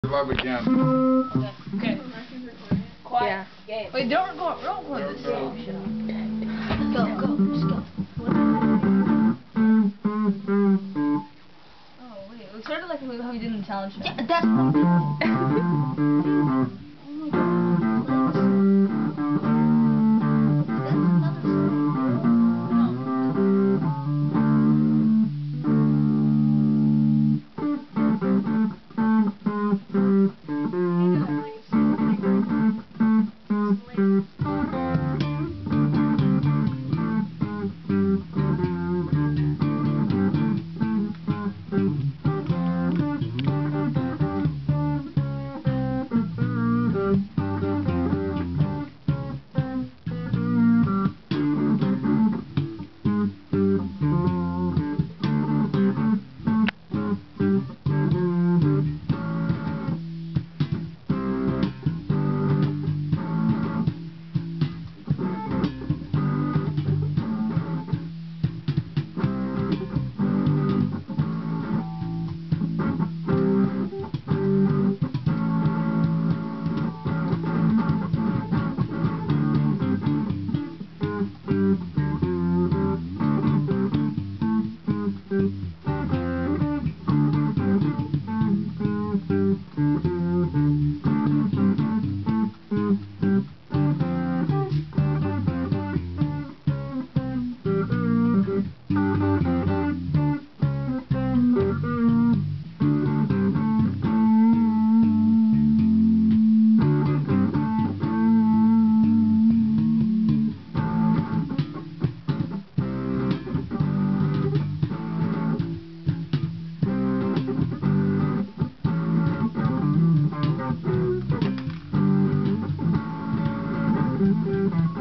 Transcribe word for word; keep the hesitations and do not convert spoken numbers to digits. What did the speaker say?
Love again. Okay. Okay. Quiet. Yeah. Wait, don't go. Don't go in this Go, shit. Go, go, just go. Oh wait, it was sort of like how we did in the challenge. Yeah, that's what Oh my Thank you.